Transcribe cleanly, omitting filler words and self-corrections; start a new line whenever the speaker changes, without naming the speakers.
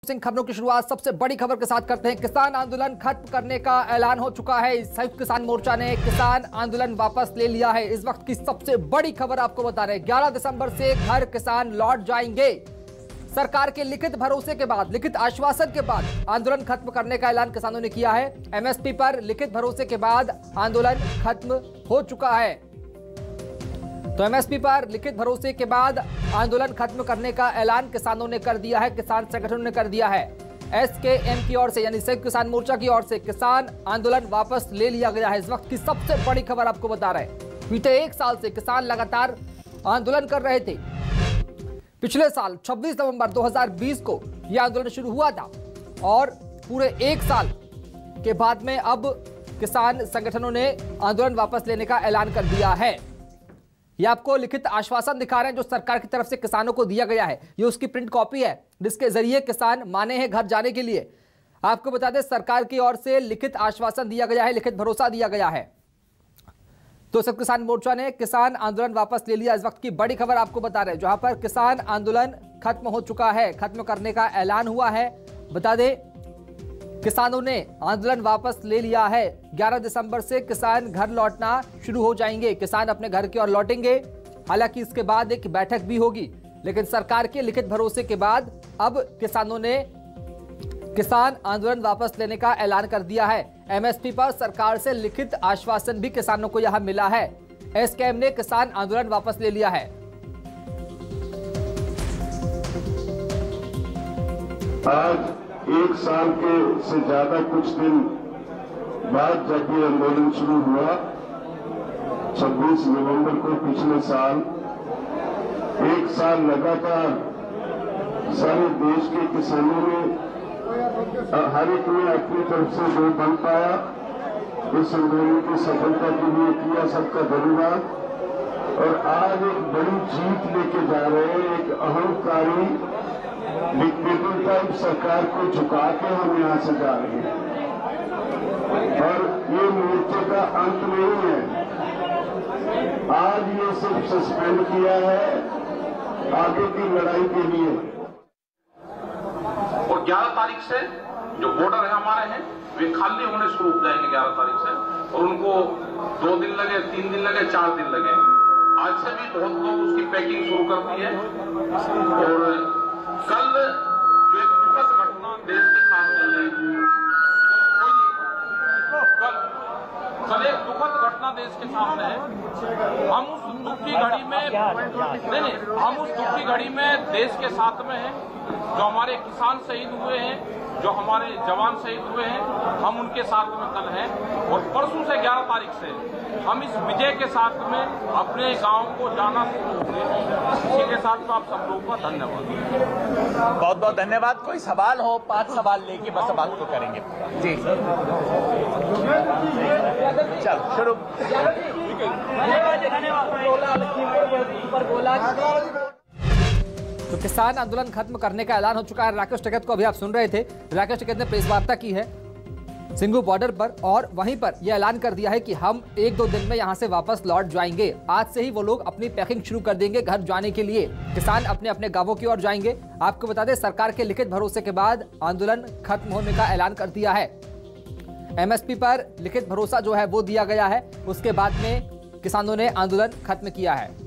सिंह खबरों की शुरुआत सबसे बड़ी खबर के साथ करते हैं। किसान आंदोलन खत्म करने का ऐलान हो चुका है। संयुक्त किसान मोर्चा ने किसान आंदोलन वापस ले लिया है। इस वक्त की सबसे बड़ी खबर आपको बता रहे हैं, 11 दिसंबर से घर किसान लौट जाएंगे। सरकार के लिखित भरोसे के बाद, लिखित आश्वासन के बाद आंदोलन खत्म करने का ऐलान किसानों ने किया है। एमएसपी पर लिखित भरोसे के बाद आंदोलन खत्म हो चुका है। तो एमएसपी पर लिखित भरोसे के बाद आंदोलन खत्म करने का ऐलान किसानों ने कर दिया है, किसान संगठनों ने कर दिया है। एसकेएम की ओर से, यानी संयुक्त किसान मोर्चा की ओर से किसान आंदोलन वापस ले लिया गया है। इस वक्त की सबसे बड़ी खबर आपको बता रहे हैं। बीते 1 साल से किसान लगातार आंदोलन कर रहे थे। पिछले साल 26 नवंबर 2020 को यह आंदोलन शुरू हुआ था और पूरे 1 साल के बाद में अब किसान संगठनों ने आंदोलन वापस लेने का ऐलान कर दिया है। यह आपको लिखित आश्वासन दिखा रहे हैं जो सरकार की तरफ से किसानों को दिया गया है। ये उसकी प्रिंट कॉपी है जिसके जरिए किसान माने हैं घर जाने के लिए। आपको बता दें, सरकार की ओर से लिखित आश्वासन दिया गया है, लिखित भरोसा दिया गया है। तो संयुक्त किसान मोर्चा ने किसान आंदोलन वापस ले लिया। इस वक्त की बड़ी खबर आपको बता रहे हैं, जहां पर किसान आंदोलन खत्म हो चुका है, खत्म करने का ऐलान हुआ है। बता दें, किसानों ने आंदोलन वापस ले लिया है। 11 दिसंबर से किसान घर लौटना शुरू हो जाएंगे। किसान अपने घर की ओर लौटेंगे। हालांकि इसके बाद एक बैठक भी होगी, लेकिन सरकार के लिखित भरोसे के बाद अब किसानों ने किसान आंदोलन वापस लेने का ऐलान कर दिया है। एमएसपी पर सरकार से लिखित आश्वासन भी किसानों को यहां मिला है। एसकेएम ने किसान आंदोलन वापस ले लिया है।
आज 1 साल के से ज्यादा कुछ दिन बाद जब ये आंदोलन शुरू हुआ, 26 नवंबर को पिछले साल, 1 साल लगातार सारे देश के किसानों ने हर एक ने अपनी तरफ से जो बन पाया इस आंदोलन की सफलता के लिए किया, सबका धन्यवाद। और आज एक बड़ी जीत लेके जा रहे हैं, एक अहंकारी डिक्टेटर टाइप सरकार को झुका के हम यहां से जा रहे हैं। और ये मोर्चे का अंत नहीं है, आज ये सिर्फ सस्पेंड किया है आगे की लड़ाई के लिए।
और 11 तारीख से जो बॉर्डर है हमारे हैं वे खाली होने शुरू हो जाएंगे 11 तारीख से। और उनको 2 दिन लगे, 3 दिन लगे, 4 दिन लगे, आज से भी बहुत लोग उसकी पैकिंग शुरू कर दी है। और कल जो एक दुखद घटना देश के सामने है, कल एक दुखद घटना देश के सामने है। हम उस दुख की घड़ी में हम उस दुख की घड़ी में देश के साथ में हैं। जो हमारे किसान शहीद हुए हैं, जो हमारे जवान शहीद हुए हैं, हम उनके साथ में कल हैं। और परसों से 11 तारीख से हम इस विजय के साथ में अपने गांव को जाना शुरू होंगे। इसी के साथ आप सब लोगों का धन्यवाद।
बहुत बहुत धन्यवाद। कोई सवाल हो, 5 सवाल लेके बस बात को करेंगे जी। चल शुरू।
तो किसान आंदोलन खत्म करने का ऐलान हो चुका है। राकेश टिकैत को अभी आप सुन रहे थे। राकेश टिकैत ने प्रेस वार्ता की है सिंघू बॉर्डर पर और वहीं पर यह ऐलान कर दिया है कि हम 1-2 दिन में यहां से वापस लौट जाएंगे। आज से ही वो लोग अपनी पैकिंग शुरू कर देंगे घर जाने के लिए। किसान अपने अपने गांवों की ओर जाएंगे। आपको बता दें, सरकार के लिखित भरोसे के बाद आंदोलन खत्म होने का ऐलान कर दिया है। एमएसपी पर लिखित भरोसा जो है वो दिया गया है। उसके बाद में किसानों ने आंदोलन खत्म किया है।